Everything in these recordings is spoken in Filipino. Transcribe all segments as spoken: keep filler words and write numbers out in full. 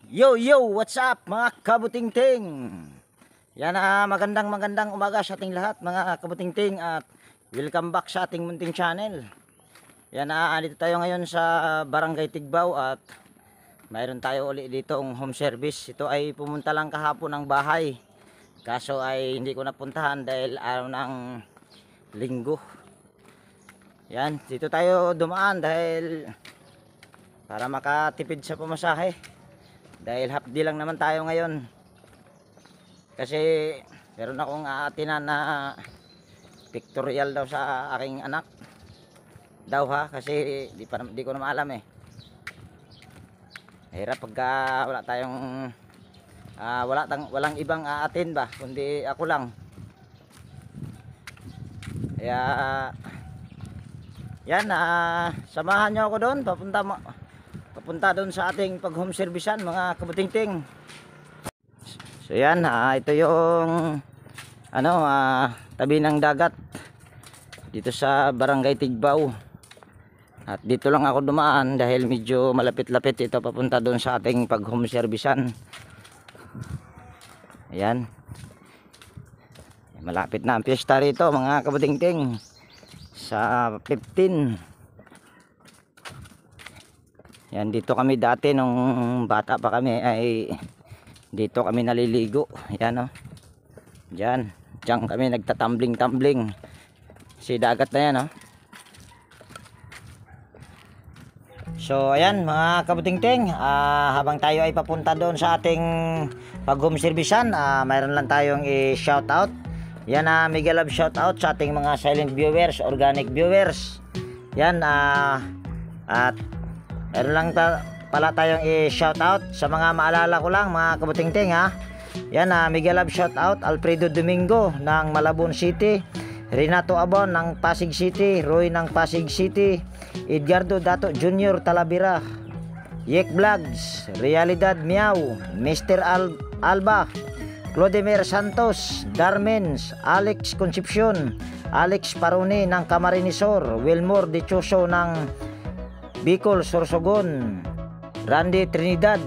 Yo yo, what's up mga kabutingting? Yan na, magandang magandang umaga sa ating lahat mga kabutingting at welcome back sa ating munting channel. Yan na, dito tayo ngayon sa Barangay Tigbaw at mayroon tayo ulit dito ang home service. Ito ay pumunta lang kahapon ng bahay. Kaso ay hindi ko napuntahan dahil araw ng linggo. Yan, dito tayo dumaan dahil para makatipid sa pamasahe. Dahil half day lang naman tayo ngayon. Kasi meron akong aatinan na pictorial daw sa aking anak. Daw ha, kasi di, pa, di ko na maalam eh. Hirap pagka wala tayong uh, wala tang, walang ibang aatin ba, kundi ako lang. Kaya yan, uh, samahan nyo ako doon. Papunta mo Papunta doon sa ating pag home servicean mga kabutingting. So yan, uh, ito yung ano, uh, tabi ng dagat dito sa Barangay Tigbaw. At dito lang ako dumaan dahil medyo malapit-lapit ito papunta doon sa ating pag home servicean. Ayan. Malapit na ang piyesta rito mga kabutingting. Sa fifteen. Yan, dito kami dati nung bata pa kami ay dito kami naliligo. Yan o. Diyan. Diyan kami nagtatambling-tambling. Si dagat na yan o. So ayan mga kabutingting, uh, habang tayo ay papunta doon sa ating pag home servicean, uh, mayroon lang tayong i-shout out. Yan, uh, mega love shout out sa ating mga silent viewers, organic viewers. Yan, uh, at meron lang ta pala tayong i-shout out sa mga maalala ko lang mga kabutingting ha. Yan, uh, mega love shout out Alfredo Domingo ng Malabon City, Renato Abon ng Pasig City, Roy ng Pasig City, Edgardo Dato Junior Talavera, Yek Vlogs, Realidad Miao, Mister Al Alba, Clodemir Santos, Darmens, Alex Concepcion, Alex Parone ng Camarinesor, Wilmore De Choso ng Bicol Sorsogon, Randy Trinidad,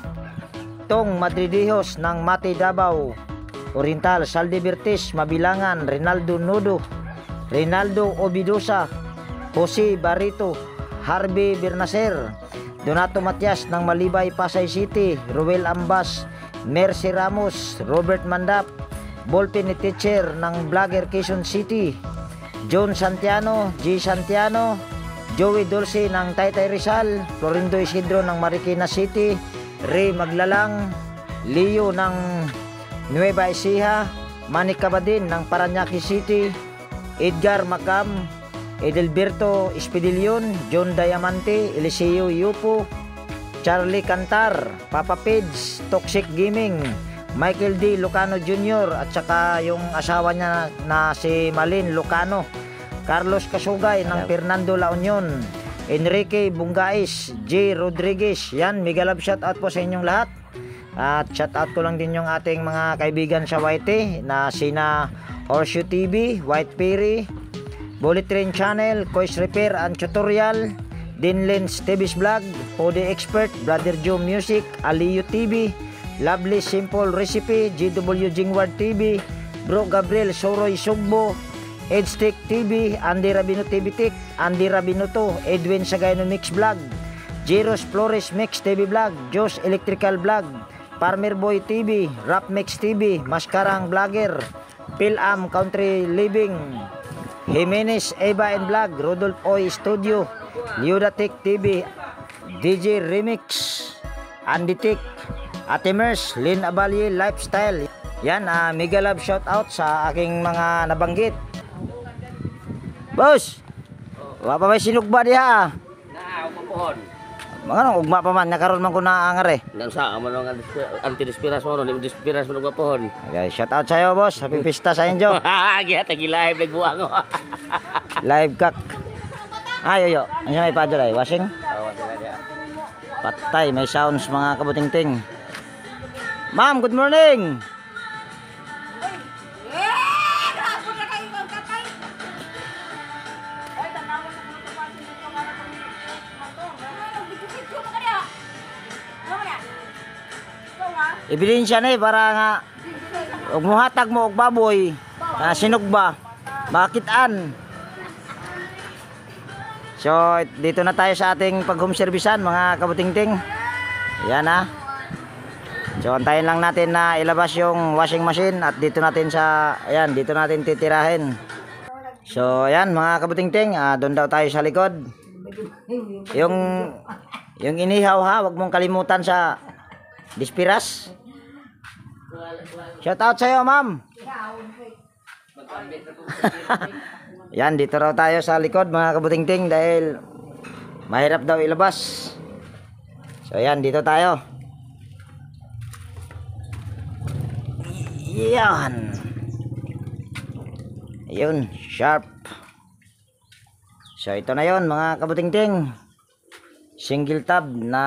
Tong Madridijos ng Mati Davao Oriental, Saldi Bertis Mabilangan, Rinaldo Nodo, Rinaldo Obidosa, Jose Barito, Harvey Bernacer, Donato Matias ng Malibay Pasay City, Ruel Ambas, Mercy Ramos, Robert Mandap, Bolpin Teacher ng Vlogger Quezon City, John Santiano, G. Santiano, Joey Dulce ng Taytay Rizal, Florindo Isidro ng Marikina City, Ray Maglalang, Leo ng Nueva Ecija, Manny Cabadin ng Parañaque City, Edgar Macam, Edelberto Espidilion, John Diamante, Eliseo Yupo, Charlie Cantar, Papa Pids, Toxic Gaming, Michael D. Lucano Junior at saka yung asawa niya na si Malin Lucano, Carlos Kasugay ng Fernando La Union, Enrique Bungais, J. Rodriguez. Yan, mega love shout out po sa inyong lahat. At shout out ko lang din yung ating mga kaibigan sa Y T na sina Orsio T V, White Perry, Bullet Train Channel, Kois Repair and Tutorial, Dinlens T V's Vlog, Ode Expert, Brother Joe Music, Aliyo T V, Lovely Simple Recipe, G W Jingward T V, Bro Gabriel Soroy Sugbo, Edstick T V, Andy Rabino T V Tik, Andy Rabinoto, Edwin Sagayno Mix Vlog, Jeros Flores Mix T V Vlog, Josh Electrical Vlog, Farmer Boy T V, Rap Mix T V, Maskarang Vlogger, Pilam Country Living, Jimenez Eva and Vlog, Rodolph Oy Studio, Leodatic T V, D J Remix, Andy Tik, Ate Mers, Lynn Abalye Lifestyle. Yan, uh, mega love shout out sa aking mga nabanggit. Boss, wala pa may sinugba diha. Naa, umapuhon. Mga nang ugma pa man, nakaroon man ko naangar eh. Nang sa, ano nga anti-dispiras mo, hindi mo dispiras mo umapuhon. Okay, shout out sa'yo boss, happy pista sa inyo. Kaya tagi live, nagbuang mo. Live kak. Ay, yo, ano may padol ay, washing? Oo, talaga. Patay, may sounds mga kabutingting. Ma'am, good morning. ebidensya na eh, para nga ug muhatag mo og baboy na sinugba makitaan. So dito na tayo sa ating pag home servicean mga kabutingting. Yan ha. So antayin lang natin na ilabas yung washing machine at dito natin sa ayan, dito natin titirahin. So ayan mga kabutingting, uh, doon daw tayo sa likod. Yung yung inihaw ha, wag mong kalimutan sa dispiras. Shout out sa iyo, ma'am. Yan, dito raw tayo sa likod mga kabutingting dahil mahirap daw ilabas. So yan, dito tayo. Yan. Ayun, sharp. So ito na yon mga kabutingting. Single tab na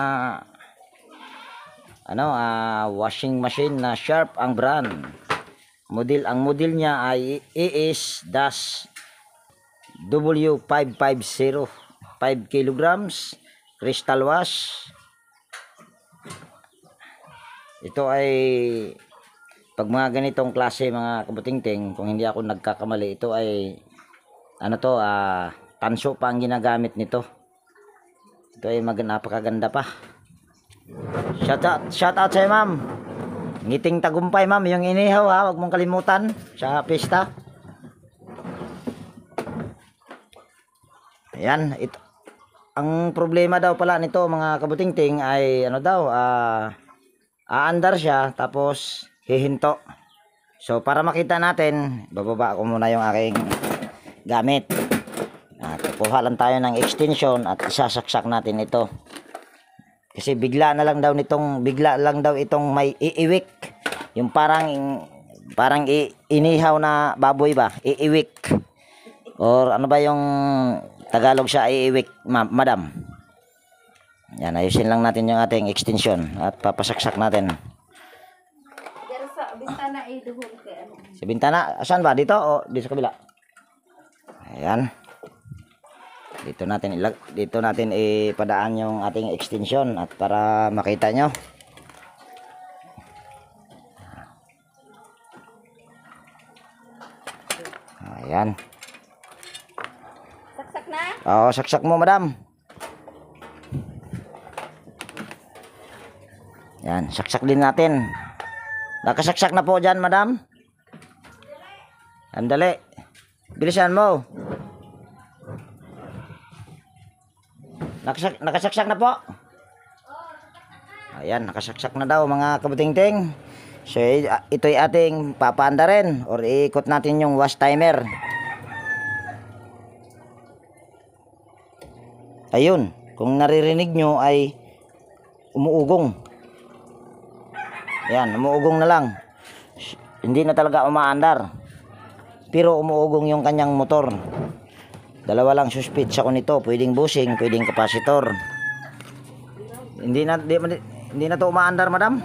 ano, uh, washing machine na Sharp ang brand. Model, ang model niya ay A S W five fifty, five kilograms, crystal wash. Ito ay pag mga ganitong klase mga kabutingting, kung hindi ako nagkakamali, ito ay ano to, ah, tanso pa ang ginagamit nito. Ito ay mag napakaganda pa. Shout out, shout out sa'yo, ma'am. Ngiting tagumpay, ma'am. Yung inihaw, ha. Huwag mong kalimutan sa pista. Ayan. Ito. Ang problema daw pala nito, mga kabutingting, ay ano daw, ah, aandar siya, tapos hihinto. So, para makita natin, bababa ko muna yung aking gamit. At kuha lang tayo ng extension at isasaksak natin ito. Kasi bigla na lang daw nitong bigla lang daw itong may iiwik. Yung parang parang i, inihaw na baboy ba? Iiwik. Or ano ba yung Tagalog siya, iiwik, ma madam. Yan, ayusin lang natin yung ating extension at papasaksak natin. Pero sa bintana ay duhol kay ano. Sa bintana, saan ba? Dito o dito sa kabila? Ayan. Dito natin ilag, dito natin ipadaan yung ating extension at para makita nyo. Ayan. Saksak na? Oo, saksak mo, madam. Yan, saksak din natin. Nakasaksak na po dyan, madam. Andali. Bilisan mo. Nakasak, nakasaksak na po. Ayan, nakasaksak na daw mga kabutingting. So ito ay ating papaanda rin or iikot natin yung wash timer. Ayun, kung naririnig nyo ay umuugong. Ayan, umuugong na lang. Hindi na talaga umaandar. Pero umuugong yung kanyang motor. Dalawa lang suspitsa ko nito, pwedeng bushing, pwedeng kapasitor. Hindi na di, hindi na to umaandar, madam.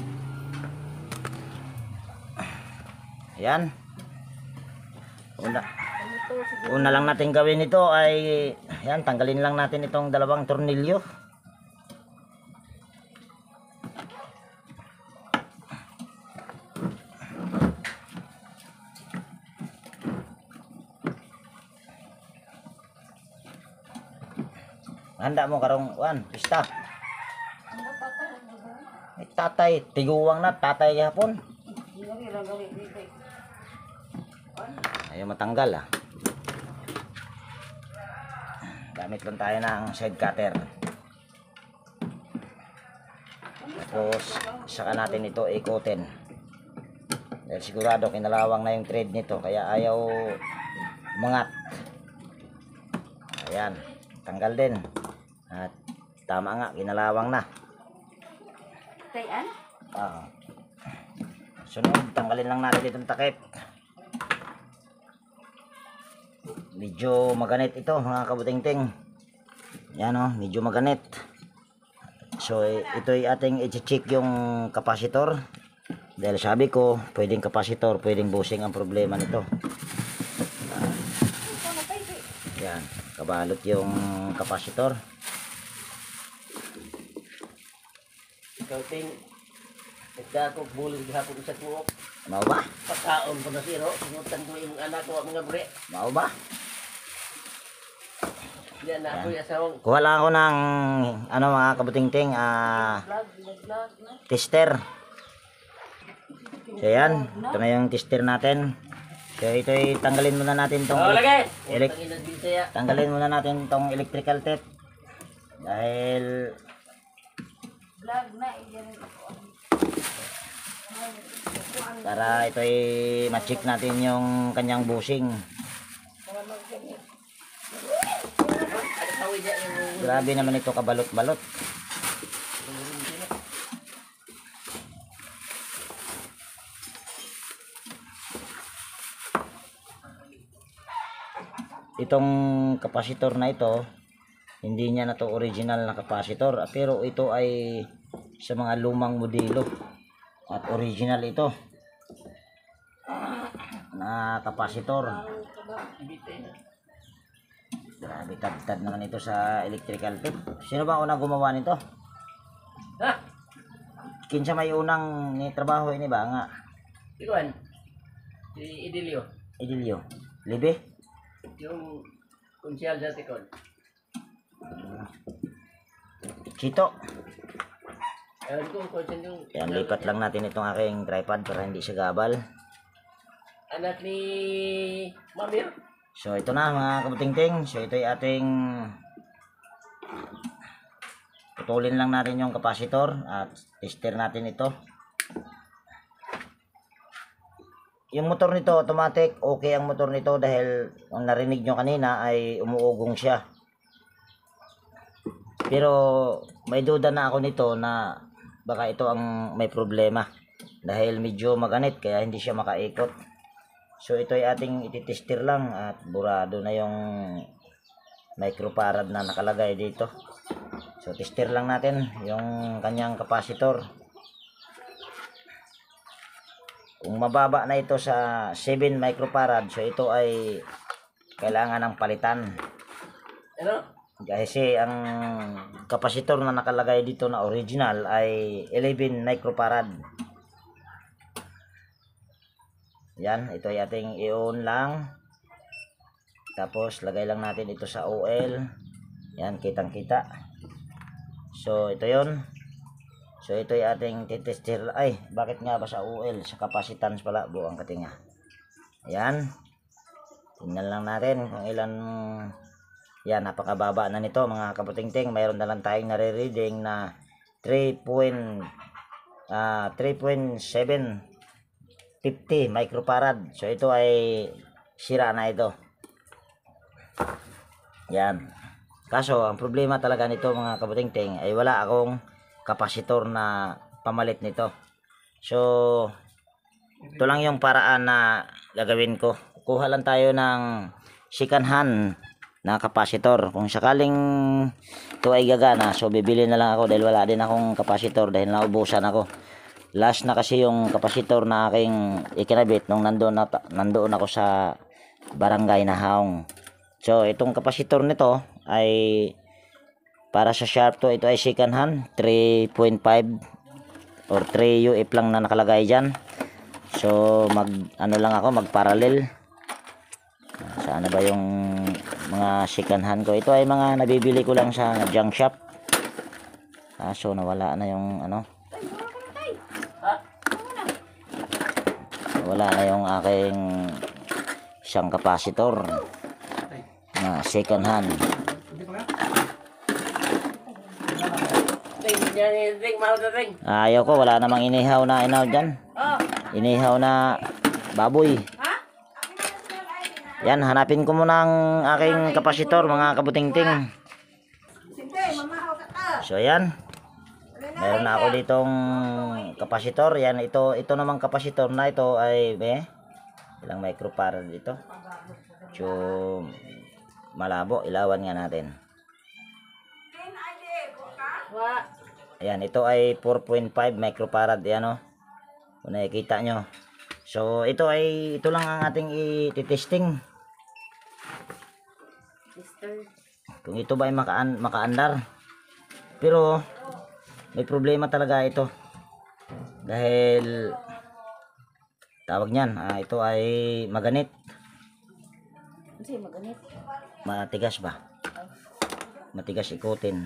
Ayan. Una, una lang natin gawin ito ay ayan, tanggalin lang natin itong dalawang tornilyo. Handa mo karong wan, pista. Ay, tatay, tiguwang na, tatay kahapon. Ayaw matanggal ah. Gamit lang tayo ng side cutter. Tapos, saka natin ito ikutin. Dahil sigurado kinalawang na yung thread nito, kaya ayaw umangat. Ayan, tanggal din. At tama nga, ginalawang na. Tayan? Ah. Sunod, tanggalin lang natin itong takip. Medyo maganit ito mga kabutingting. Yan o, medyo maganit. So ito ay ating i-check yung kapasitor. Dahil sabi ko, pwedeng kapasitor, pwedeng bushing ang problema nito. Yan, kabalot yung kapasitor. Ika ko bulig gihapon sa kuok. Mao ba? Pagkaon ko na siro. Sinutan ko yung anak ko mga bre. Mao ba? Yan na ako yung asawang. Kuha lang ako ng ano mga kabuting-ting, ah, Vlog, vlog, vlog, no? tester. So yan, ito na yung tester natin. So ito ay tanggalin muna natin tong Oh, lagay! elek- Tangin ng bisaya. tanggalin muna natin tong electrical tape. Dahil Vlog na iyan. para ito ay ma-check natin yung kanyang bushing. Ada sawi dyan yung... Grabe naman ito kabalot-balot. Itong kapasitor na ito, hindi niya na to original na kapasitor, pero ito ay sa mga lumang modelo at original ito na kapasitor. Grabe, tad-tad naman ito sa electrical tape. Sino ba ang unang gumawa nito? Ha? Kinsa may unang ni trabaho ini ba nga? Ikuan. Si Idilio. Idilio. Libe? Yung konsyal sa tikon. Chito. Ewan ko, konsyal yung... Yan, lipat lang natin itong aking tripod para hindi siya gabal. Anak ni Mamir. So ito na mga kabuting-ting. So ito ay ating putulin lang natin yung kapasitor at tester natin ito. Yung motor nito automatic, okay ang motor nito dahil ang narinig nyo kanina ay umuugong siya. Pero may duda na ako nito na baka ito ang may problema dahil medyo maganit kaya hindi siya makaikot. So ito ay ating ititester lang at burado na yung microfarad na nakalagay dito. So tester lang natin yung kanyang kapasitor. Kung mababa na ito sa seven microfarad, so ito ay kailangan ng palitan. Ano? Kasi ang kapasitor na nakalagay dito na original ay eleven microfarad. Yan, ito ay ating i-on lang. Tapos lagay lang natin ito sa O L. Yan, kitang-kita. So ito 'yon. So ito ay ating titester. Ay, bakit nga ba sa O L? Sa capacitance pala, buang katinga. Ayan. Tingnan lang natin kung ilan. Yan, napakababa na nito mga kaputing-ting. Mayroon na lang tayong nare-reading na three point seven fifty microfarad. So ito ay sira na ito. Yan. Kaso ang problema talaga nito mga kaputing-ting ay wala akong kapasitor na pamalit nito. So ito lang yung paraan na gagawin ko. Kuha lang tayo ng second hand na kapasitor. Kung sakaling ito ay gagana, so bibili na lang ako dahil wala din akong kapasitor dahil naubusan ako. Last na kasi yung kapasitor na aking ikinabit nung nandoon, na, nandoon ako sa barangay na Haong. So itong kapasitor nito ay para sa Sharp to, ito ay second hand three point five or three U F lang na nakalagay dyan. So mag ano lang ako, mag parallel. Saan na ba yung mga second hand ko? Ito ay mga nabibili ko lang sa junk shop. Ah, so nawala na yung ano, wala na yung aking isang kapasitor na second hand. Ayaw ko, wala namang inihaw na inaw dyan. Inihaw na baboy. Yan, hanapin ko muna ang aking kapasitor mga kabuting-ting. So yan, meron na ako ditong kapasitor. Yan, ito ito namang kapasitor na ito ay eh, ilang microfarad dito. So malabo, ilawan nga natin. Ayan, ito ay four point five microfarad. Ayan o, kung nakikita nyo. So ito ay, ito lang ang ating i-testing. Kung ito ba ay makaan, makaandar. Pero may problema talaga ito. dahil tawag niyan, ah, ito ay maganit, Kasi maganit. matigas ba, matigas ikutin.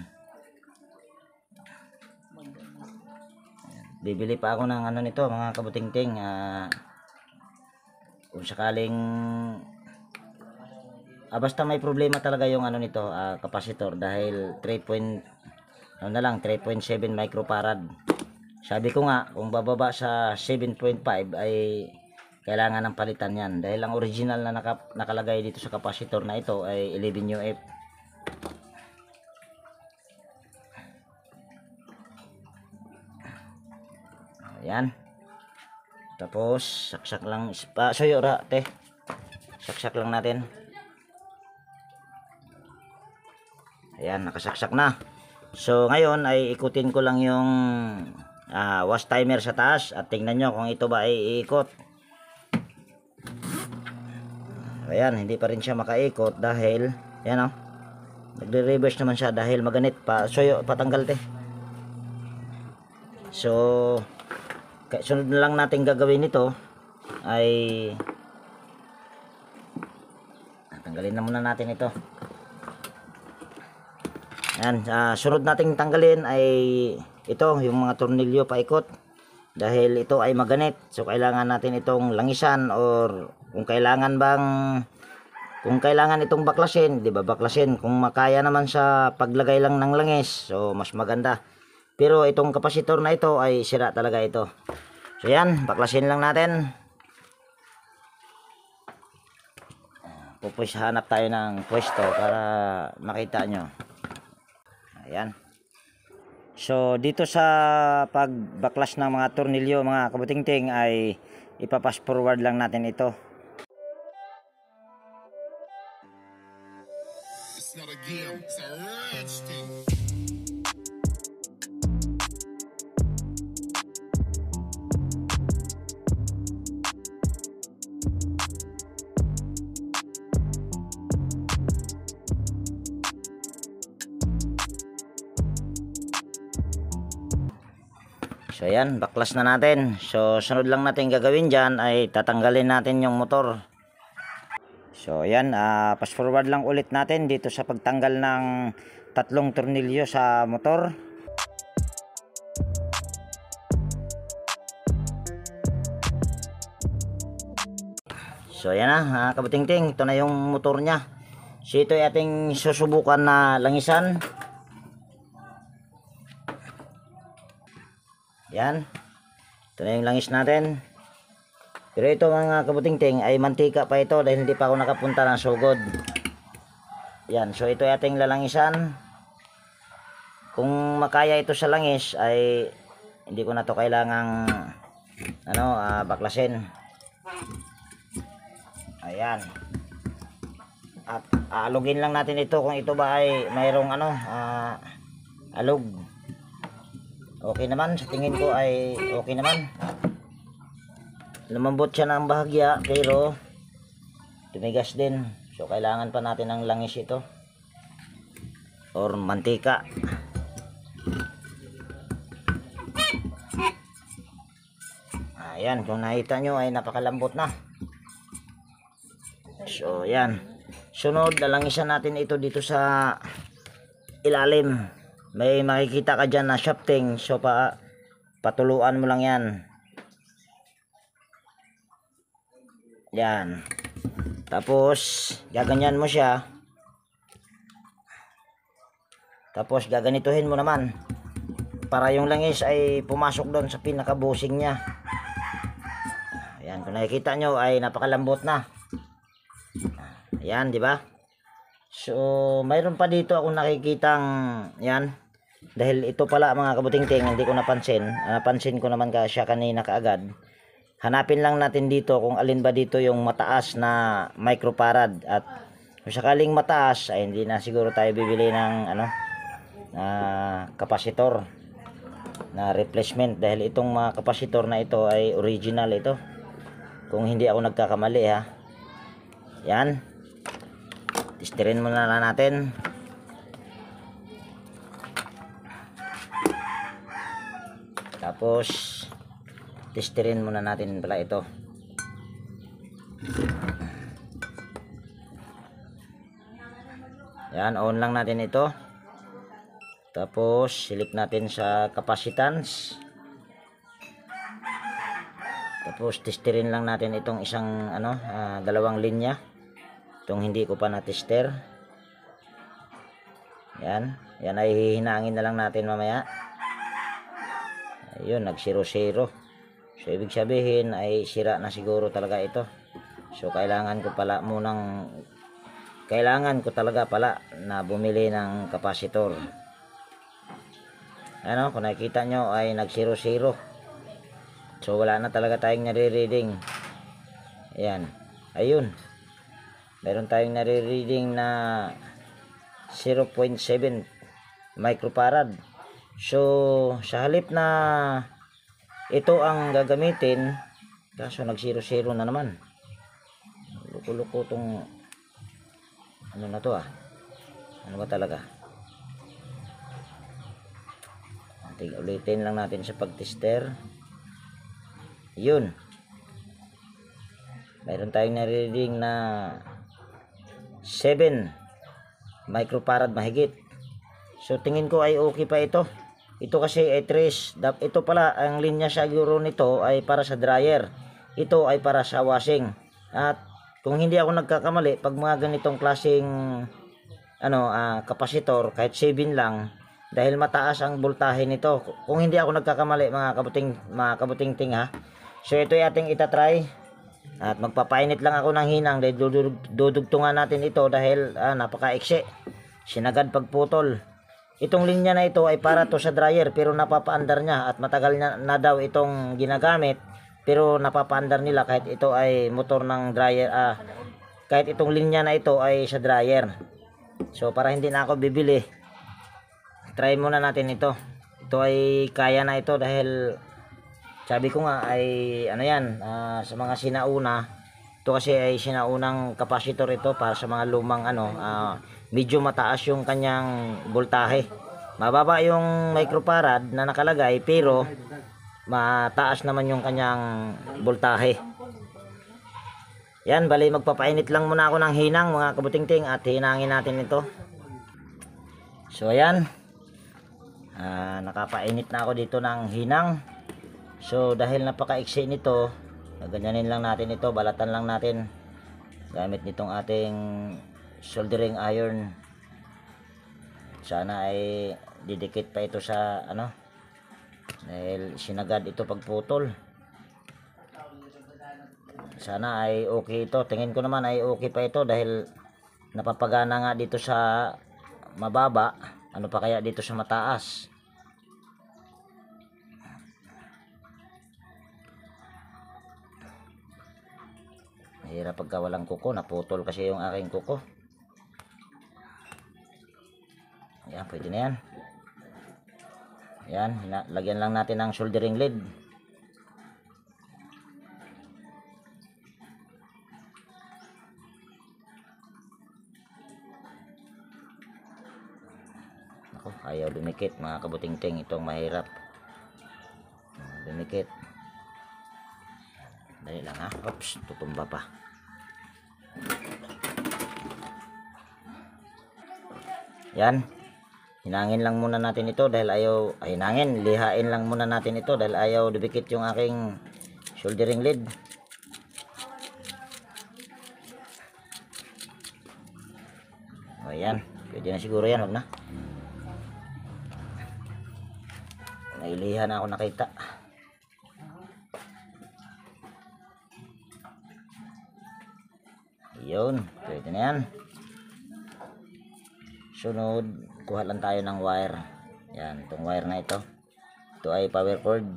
Bibili pa ako ng ano nito mga kabutingting, ah, kung sakaling ah, basta may problema talaga yung ano nito, ah, capacitor, dahil three point ano na lang three point seven microfarad. Sabi ko nga kung bababa sa seven point five ay kailangan ng palitan yan, dahil ang original na naka, nakalagay dito sa capacitor na ito ay eleven U F. Ayan. Tapos saksak lang, ah, suyo ra te, saksak lang natin. Ayan, nakasaksak na. So ngayon ay ikutin ko lang yung ah, wash timer sa taas at tingnan nyo kung ito ba ay iikot. Ayan, hindi pa rin siya makaikot dahil yan o, nagre-reverse naman siya dahil maganit pa. Suyo, patanggal te. So sunod na lang natin gagawin nito ay tanggalin na muna natin ito. Yan, uh, sunod nating tanggalin ay ito, yung mga tornilyo paikot, dahil ito ay maganit. So kailangan natin itong langisan, or kung kailangan bang kung kailangan itong baklasin, di ba baklasin, kung makaya naman sa paglagay lang ng langis, so mas maganda. Pero itong kapasitor na ito ay sira talaga ito. So yan, baklasin lang natin. Pupwes, hanap tayo ng pwesto para makita nyo. Ayan. So dito sa pagbaklas ng mga tornilyo mga kabutingting ay ipapass forward lang natin ito. It's not a game, it's a rich thing. So ayan, baklas na natin. So sunod lang natin gagawin dyan ay tatanggalin natin yung motor. So ayan, uh, pass forward lang ulit natin dito sa pagtanggal ng tatlong tornilyo sa motor. So ayan na, uh, kabutingting, ito na yung motor nya. So ito ay ating susubukan na langisan. Yan, ito na yung langis natin. Pero ito mga kabutingting ay mantika pa ito dahil hindi pa ako nakapunta ng sugod. Yan, so ito ay ating lalangisan. Kung makaya ito sa langis ay hindi ko na to kailangang ano, uh, baklasin. Ayan. At aalugin lang natin ito kung ito ba ay mayroong ano, uh, alog. Okay naman, sa tingin ko ay okay naman. Lumambot siya ng bahagya pero tumigas din. So kailangan pa natin ng langis ito or mantika. Ayan, kung nakita nyo ay napakalambot na. So ayan, sunod lalangisan natin ito dito sa ilalim. May makikita ka dyan na shafting, so pa patuluan mo lang yan. Yan. Tapos gaganyan mo siya. Tapos gaganituhin mo naman para yung langis ay pumasok doon sa pinakabusing niya. Ayan, kung nakikita nyo ay napakalambot na. Ayan, di ba? So mayroon pa dito akong nakikitang yan. Dahil ito pala mga kabutingting, hindi ko napansin. Napansin ko naman ka siya kanina kaagad. Hanapin lang natin dito kung alin ba dito yung mataas na microfarad. At kung sakaling mataas, ay hindi na siguro tayo bibili ng ano, uh, kapasitor na replacement. Dahil itong mga kapasitor na ito ay original ito. Kung hindi ako nagkakamali ha. Yan. Tistirin muna na natin. Tapos testerin muna natin pala ito. Yan, on lang natin ito. Tapos silip natin sa capacitance. Tapos testerin lang natin itong isang ano, uh, dalawang linya. Itong hindi ko pa na-tester. Yan, yan ay hihinangin na lang natin mamaya. Ayun, nag zero zero. So ibig sabihin ay sira na siguro talaga ito. So kailangan ko pala munang kailangan ko talaga pala na bumili ng kapasitor. Ano, kung nakikita nyo ay nag zero zero. So wala na talaga tayong nare-reading. Ayan. Ayun. Meron tayong nare-reading na zero point seven microfarad. So sa halip na ito ang gagamitin, kaso nag zero zero na naman. Luko-luko tong ano na to ah. Ano ba talaga? Ulitin lang natin sa pagtester. Yun. Mayroon tayong nare-reading na seven microfarad mahigit. So tingin ko ay okay pa ito. Ito kasi ay trace. Ito pala ang linya sa siguro nito ay para sa dryer. Ito ay para sa washing. At kung hindi ako nagkakamali, pag mga ganitong klaseng ano, uh, kapasitor, kahit seven lang, dahil mataas ang voltahe nito. Kung hindi ako nagkakamali mga kabuting mga kabuting ting ha. So ito ay ating itatry. At magpapainit lang ako ng hinang dahil dudug dudugtungan natin ito dahil ah, napaka-iksi. Sinagad pagputol. Itong linya na ito ay para to sa dryer pero napapaandar niya at matagal na, na daw itong ginagamit pero napapaandar nila kahit ito ay motor ng dryer. Ah, kahit itong linya na ito ay sa dryer. So para hindi na ako bibili, try muna natin ito. Ito ay kaya na ito dahil sabi ko nga ay ano yan, uh, sa mga sinauna. Ito kasi ay sinaunang kapasitor ito para sa mga lumang ano, uh, medyo mataas yung kanyang voltahe. Mababa yung microfarad na nakalagay pero mataas naman yung kanyang voltahe. Yan, bali magpapainit lang muna ako ng hinang mga kabutingting at hinangin natin ito. So ayan. Uh, nakapainit na ako dito ng hinang. So dahil napaka-iksi nito, ganyanin lang natin ito, balatan lang natin gamit nitong ating soldering iron. Sana ay didikit pa ito sa ano, dahil sinagad ito pagputol. Sana ay okay ito. Tingin ko naman ay okay pa ito dahil napapagana nga dito sa mababa. Ano pa kaya dito sa mataas? Mahirap pagka walang kuko. Naputol kasi yung aking kuko. Ayan, pwede na yan. Ayan, lagyan lang natin ng soldering lead. Ako, ayaw dumikit mga kabutingting. Itong mahirap. Dumikit. Dali lang ha. Oops, tutumba pa. Yan. Hinangin lang muna natin ito dahil ayaw, ay hinangin, lihain lang muna natin ito dahil ayaw dubikit yung aking soldering lead. O yan, pwede na siguro yan, wag na. Nailihan na ako nakita. Yun, pwede na yan. Sunod, kuha lang tayo ng wire. Yan, itong wire na ito. Ito ay power cord.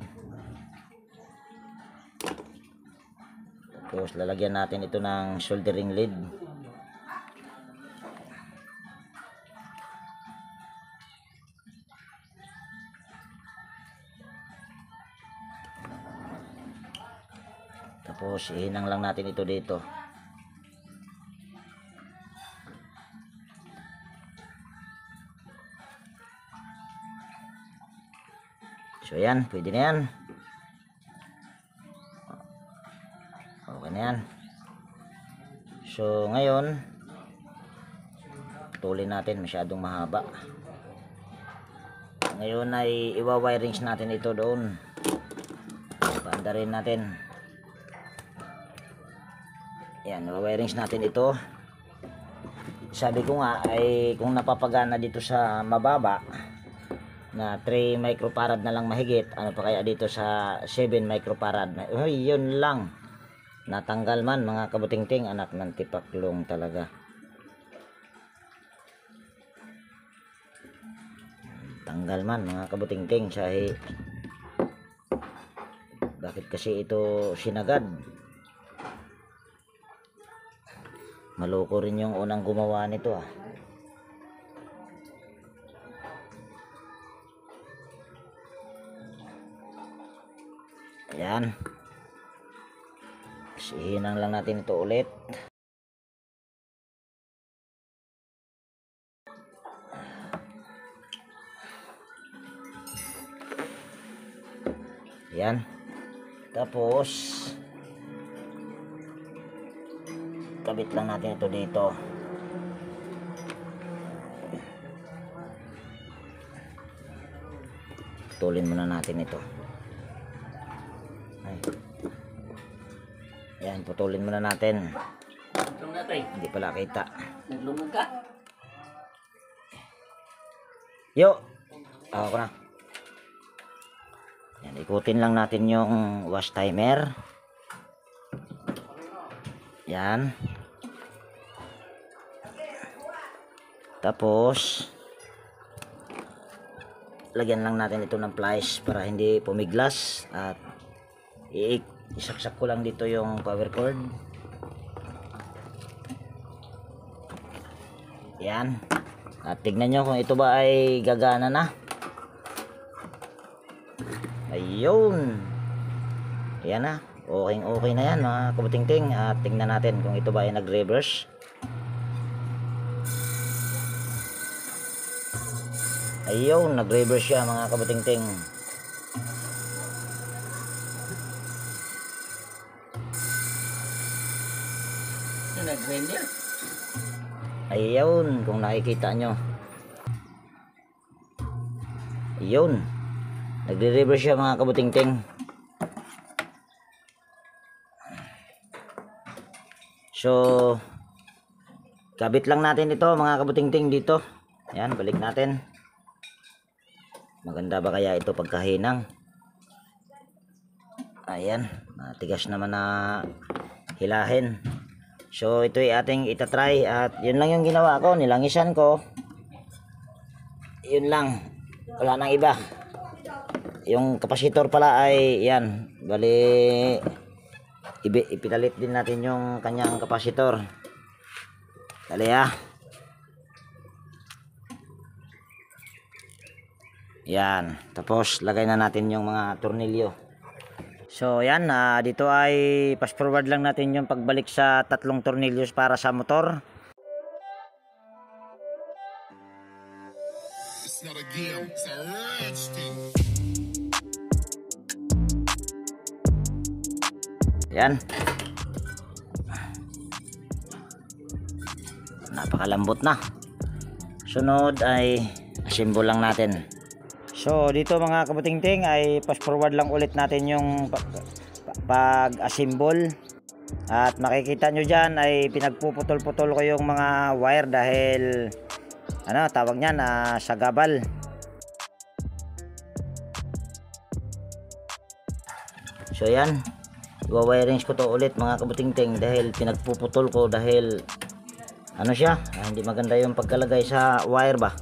Tapos lalagyan natin ito ng soldering lead. Tapos ihinang lang natin ito dito. So yan, pwede na yan. So ngayon, putulin natin, masyadong mahaba. Ngayon ay iwa-wirings natin ito doon. Paanda rin natin. Yan, iwa-wirings natin ito. Sabi ko nga ay kung napapagana dito sa mababa na three microfarad na lang mahigit, ano pa kaya dito sa seven microfarad? Uy, yun lang. Natanggal man mga kabutingting, anak ng tipaklong talaga. Tanggal man mga kabutingting, sahi. Bakit kasi ito sinagad? Maloko rin yung unang gumawa nito ah. Ayan. Sihinang lang natin ito ulit. Ayan. Tapos kabit lang natin ito dito. Putulin muna natin ito. Ay. Yan, putulin muna natin. Hindi pala kita. Naglumog ka? Yo! Ako na. Yan, ikutin lang natin yung wash timer. Yan. Tapos lagyan lang natin ito ng plies para hindi pumiglas, at isaksak ko lang dito yung power cord. Yan. At tignan nyo kung ito ba ay gagana na. Ayun. Yan na. Okay, okay na yan mga kabutingting. At tignan natin kung ito ba ay nag-reverse. Ayun, nag-reverse siya mga kabutingting. Nag-render? Ayun, kung nakikita nyo. Ayun. Nagre-reverse siya mga kabutingting. So, kabit lang natin ito mga kabutingting dito. Ayan, balik natin. Maganda ba kaya ito pagkahinang? Ayan, matigas naman na hilahin. So ito ay ating itatry, at yun lang yung ginawa ko, nilangisan ko. Yun lang, wala nang iba. Yung kapasitor pala ay yan, bali ipitalit din natin yung kanyang kapasitor. Dali ah. Yan, tapos lagay na natin yung mga tornilyo. So yan, uh, dito ay fast forward lang natin yung pagbalik sa tatlong tornilyos para sa motor. It's not a game, it's a rich thing. Yan. Napakalambot na. Sunod ay assemble lang natin. So dito mga kabutingting ay fast forward lang ulit natin yung pag-assemble. At makikita nyo dyan ay pinagpuputol-putol ko yung mga wire dahil ano tawag niyan, uh, sagabal. So yan, iwa-wirings ko to ulit mga kabutingting dahil pinagpuputol ko dahil ano siya, ah, hindi maganda yung pagkalagay sa wire ba.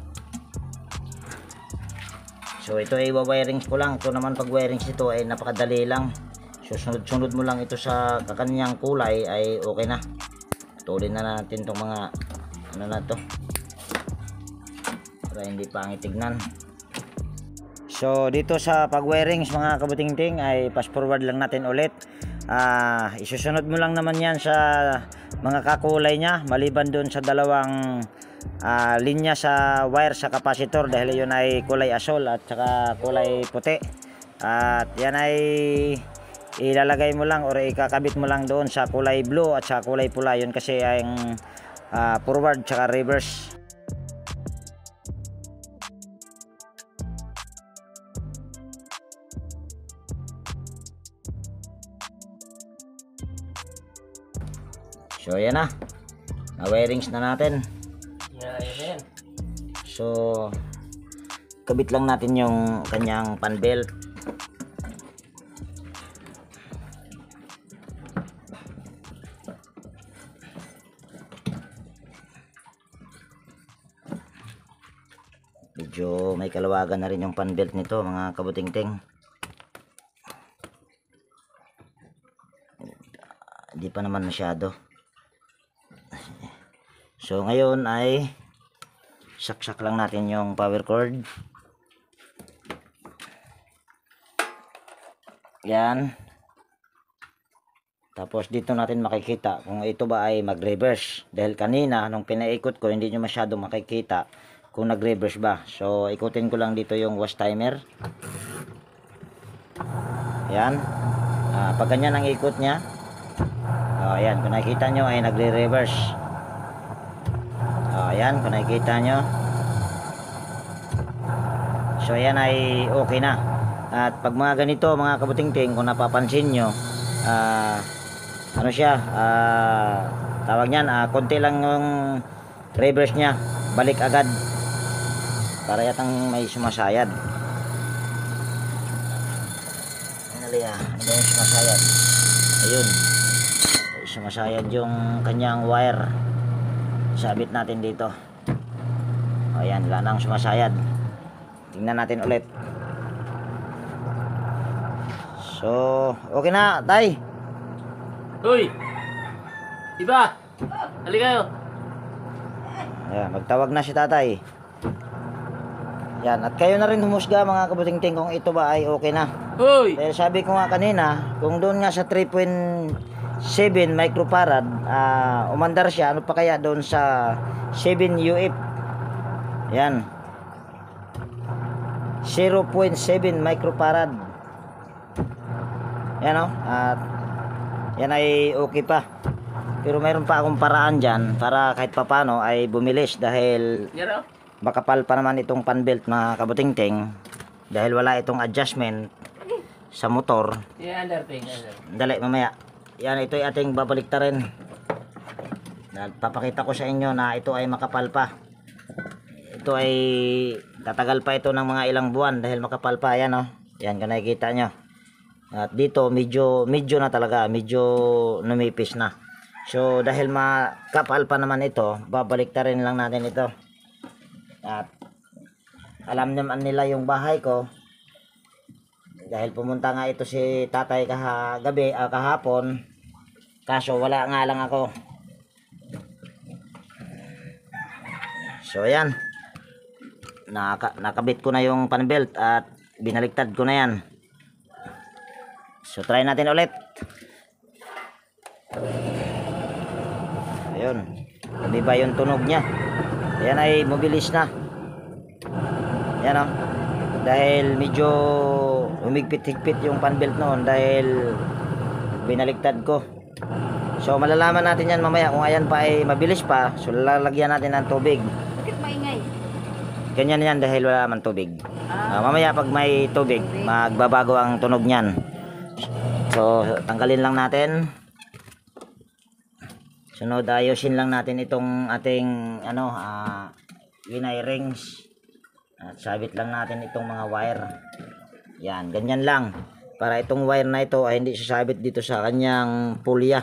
So ito ay iwa-wirings ko lang. Ito naman pag wirings ito ay napakadali lang. So sunod-sunod mo lang ito sa kakanyang kulay ay okay na. Putulin na natin itong mga ano na to para hindi pangit tignan. So dito sa pag wirings mga kabutingting ay fast forward lang natin ulit. Ah, isusunod mo lang naman yan sa mga kakulay nya maliban doon sa dalawang uh, linya sa wire sa kapasitor dahil yun ay kulay asol at saka kulay puti. At yan ay ilalagay mo lang or ikakabit mo lang doon sa kulay blue at sa kulay pula. Yun kasi ang uh, forward tsaka reverse. So ayan na, na-wirings na natin. Yeah, ayan. So kabit lang natin yung kanyang pan belt. Medyo may kalawagan na rin yung pan belt nito mga kabutingting. Hindi pa naman masyado. So ngayon ay saksak lang natin yung power cord. Yan. Tapos dito natin makikita kung ito ba ay mag-reverse. Dahil kanina nung pinaikot ko hindi nyo masyado makikita kung nag-reverse ba. So ikutin ko lang dito yung wash timer. Yan. Ah, pag ganyan ang ikot nya. Oh, ayan, kung nakikita nyo ay nagre-reverse. Oh, ayan, kung nakikita nyo. So ayan ay okay na. At pag mga ganito mga kabutingting, kung napapansin nyo, ah, ano siya, ah, tawag nyan, ah, konti lang yung reverse nya, balik agad. Para yatang may sumasayad. Ano yan, ano yung sumasayad? Ayun, sumasayad yung kanyang wire. Sabit natin dito. O yan, wala nang sumasayad. Tingnan natin ulit. So okay na tay. Hoy! Iba! Halika kayo! Ayan, magtawag na si tatay. Yan, at kayo na rin humusga mga kabutingting kung ito ba ay okay na. Hoy! Dahil sabi ko nga kanina, kung doon nga sa three point seven microfarad, uh, umandar siya, ano pa kaya doon sa seven U F? Yan. zero point seven microfarad. Yan o. At yan ay okay pa. Pero mayroon pa akong paraan dyan para kahit papano ay bumilis dahil Yaro? makapal pa naman itong pan belt mga kabutingting dahil wala itong adjustment sa motor. Yeah, underping. Dali mamaya. Yan, ito ay ating babaliktarin. Papakita ko sa inyo na ito ay makapal pa. Ito ay tatagal pa ito ng mga ilang buwan dahil makapal pa. Yan o. Yan, kung nakikita nyo. At dito medyo medyo na talaga, medyo numipis na. So dahil makapal pa naman ito, babaliktarin lang natin ito. At alam naman nila yung bahay ko. Dahil pumunta nga ito si tatay kahagabi, uh, kahapon. Kaso wala nga lang ako. So ayan. Naka, nakabit ko na yung pan belt at binaliktad ko na yan. So try natin ulit. Ayun. Hindi ba yung tunog niya? Ayan ay mabilis na. Ayan o. Dahil medyo humigpit-higpit yung pan belt noon dahil binaliktad ko. So malalaman natin yan mamaya kung ayan pa ay mabilis pa. So lalagyan natin ng tubig. Bakit maingay? Ganyan yan dahil wala man tubig. Uh, mamaya pag may tubig, magbabago ang tunog niyan. So tanggalin lang natin. Sunod ayusin lang natin itong ating ano uh, winay rings. At sabit lang natin itong mga wire. Yan, ganyan lang. Para itong wire na ito ay hindi sasabit dito sa kanyang pulya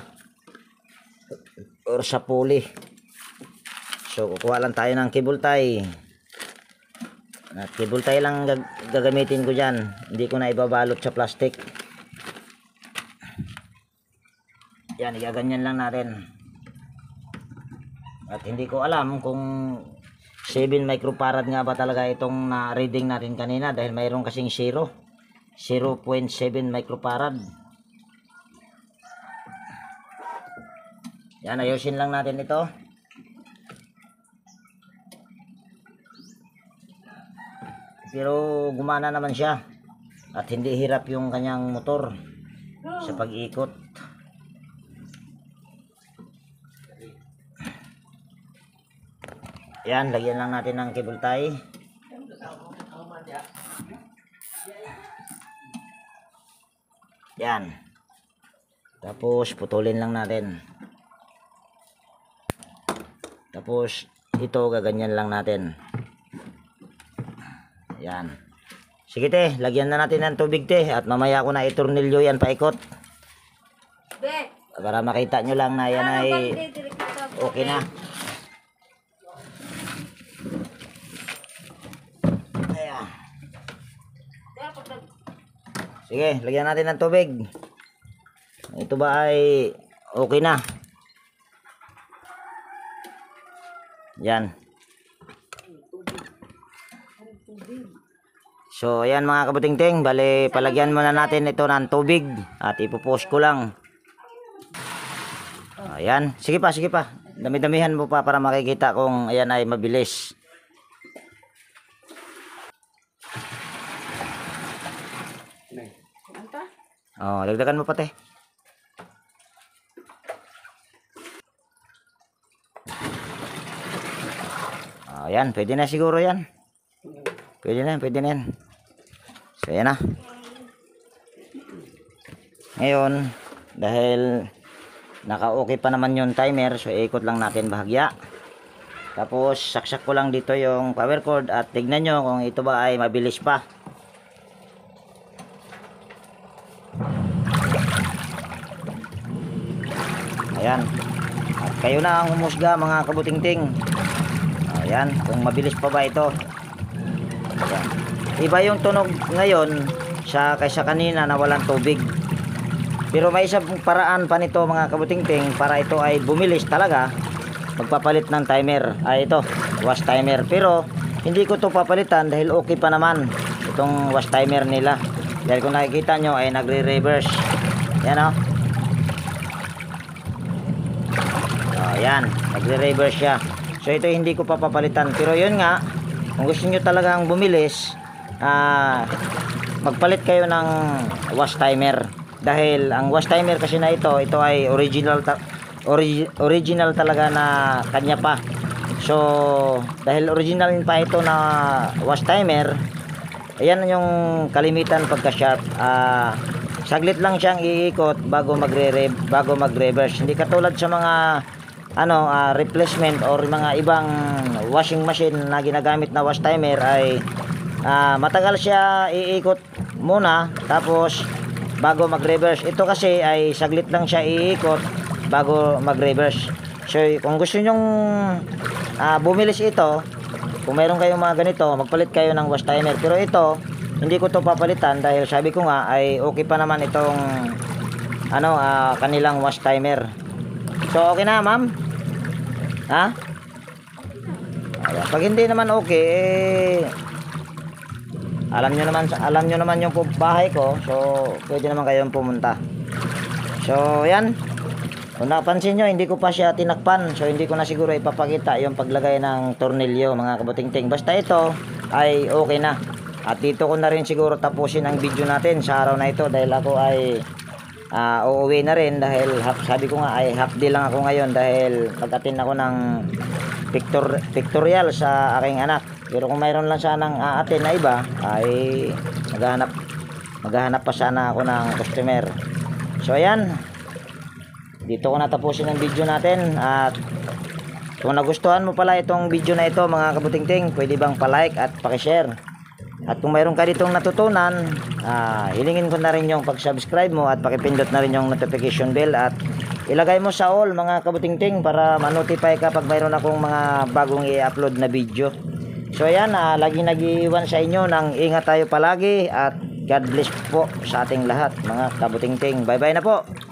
or sa pulley. So kukuha lang tayo ng cable tie. At cable tie lang gag gagamitin ko dyan. Hindi ko na ibabalot sa plastic. Yan, igaganyan lang natin. At hindi ko alam kung seven microfarad nga ba talaga itong na reading natin kanina dahil mayroon kasing zero zero point seven microfarad. Yan, ayusin lang natin ito. Pero gumana naman siya at hindi hirap yung kanyang motor. sa pag-ikot. Yan, lagyan lang natin ng cable tie. Yan. Tapos putulin lang natin. Tapos ito gaganyan lang natin. Yan. Sige te, lagyan na natin ng tubig te at mamaya ko na itornilyo yan paikot. Be. Para makita nyo lang na yan ay okay na. Ayan. Sige, lagyan natin ng tubig. Ito ba ay okay na? Yan. So, ayan mga kabutingting, bali palagyan muna natin ito ng tubig at ipopost ko lang. Ayan, sige pa, sige pa. Dami-damihan mo pa para makikita kung ayan ay mabilis. Oh, dagdagan mo pa te. Ayan, pwede na siguro yan. Pwede na, pwede na yan. So, ayan na. Ngayon, dahil naka-okay pa naman yung timer, so ikot lang natin bahagya. Tapos, saksak ko lang dito yung power cord at tignan nyo kung ito ba ay mabilis pa. Ayan. At kayo na ang humusga mga kabutingting. Ayan, kung mabilis pa ba ito. Ayan. Iba yung tunog ngayon sa kaysa kanina na walang tubig. Pero may isang paraan pa nito mga kabutingting para ito ay bumilis talaga. Magpapalit ng timer. Ay ito, wash timer. Pero hindi ko to papalitan dahil okay pa naman itong wash timer nila. Dahil kung nakikita nyo ay nagre-reverse. Yan o. Oh, yan, nagre-reverse siya. So ito hindi ko pa papalitan. Pero yun nga, kung gusto nyo talagang bumilis, ah, magpalit kayo ng wash timer. Dahil ang wash timer kasi na ito, ito ay original ta ori original talaga na kanya pa. So dahil original pa ito na wash timer, ayan yung kalimitan pagka sharp. Ah, saglit lang siyang iikot bago magre bago mag-reverse. Hindi katulad sa mga ano uh, replacement or mga ibang washing machine na ginagamit na wash timer ay uh, matagal siya iikot muna tapos bago mag-reverse. Ito kasi ay saglit lang siya iikot bago mag-reverse. So kung gusto nyong uh, bumilis ito, kung mayroon kayong mga ganito, magpalit kayo ng wash timer. Pero ito hindi ko to papalitan dahil sabi ko nga ay okay pa naman itong ano uh, kanilang wash timer. So okay na ma'am? Ha? Ayan. Pag hindi naman okay, eh, alam nyo naman, alam nyo naman yung bahay ko. So pwede naman kayong pumunta. So yan. Kung napansin nyo, hindi ko pa siya tinakpan. So hindi ko na siguro ipapakita yung paglagay ng tornilyo mga kabutingting. Basta ito ay okay na. At dito ko na rin siguro tapusin ang video natin sa araw na ito. Dahil ako ay Uh, uuwi na rin dahil half, sabi ko nga ay half day lang ako ngayon dahil pag-attend ako ng pictor, pictorial sa aking anak. Pero kung mayroon lang sanang a-attend na iba ay maghahanap maghahanap pa sana ako ng customer. So ayan, dito ko natapusin ang video natin. At kung nagustuhan mo pala itong video na ito mga kabutingting, pwede bang pa-like at pa-share. At kung mayroon ka ditong natutunan, uh, hilingin ko na rin yung pag-subscribe mo at pakipindot na rin yung notification bell at ilagay mo sa all mga kabutingting para ma-notify ka pag mayroon akong mga bagong i-upload na video. So ayan, uh, laging nag-iwan sa inyo ng ingat tayo palagi at God bless po sa ating lahat mga kabutingting. Bye bye na po.